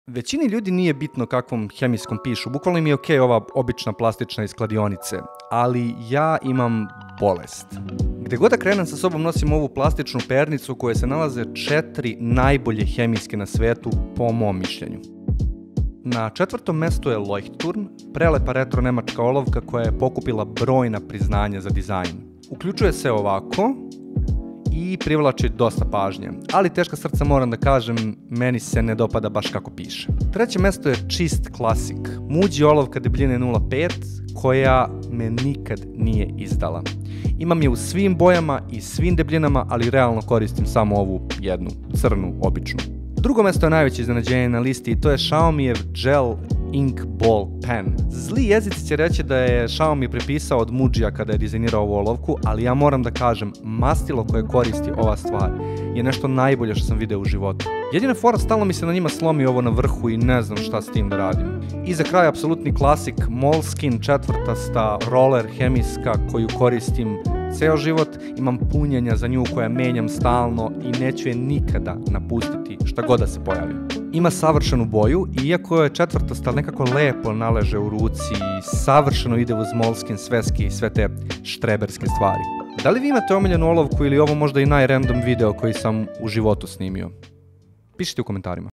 Većini ljudi nije bitno kakvom hemijskom pišu, bukvalno im je okej ova obična plastična iz kladionice, ali ja imam bolest. Gde god da krenem sa sobom nosim ovu plastičnu pernicu u kojoj se nalaze 4 najbolje hemijske na svetu, po mom mišljenju. Na 4. mestu je Leuchtturm, prelepa retro nemačka olovka koja je pokupila brojna priznanja za dizajn. Uključuje se ovako i privlači dosta pažnje, ali teška srca moram da kažem, meni se ne dopada baš kako piše. 3. mesto je čist klasik, muđi olovka debljine 0,5 koja me nikad nije izdala. Imam je u svim bojama i svim debljinama, ali realno koristim samo ovu jednu, crnu, običnu. 2. mesto je najveće iznenađenje na listi i to je Xiaomijev Gel Ink Ball Pen. Zli jezici će reći da je Xiaomi prepisao od Mujia kada je dizajnirao ovu olovku, ali ja moram da kažem, mastilo koje koristi ova stvar je nešto najbolje što sam video u životu. Jedina fora, stalno mi se na njima slomi ovo na vrhu i ne znam šta s tim da radim. I za kraj apsolutni klasik Moleskine četvrtasta roller hemijska koju koristim ceo život, imam punjenja za nju koja menjam stalno i neću je nikada napustiti šta god da se pojavi. Ima savršenu boju i iako je četvrtasta nekako lepo naleže u ruci i savršeno ide uz Moleskine sveske i sve te štreberske stvari. Da li vi imate omiljenu olovku ili ovo možda i najrandom video koji sam u životu snimio? Pišite u komentarima.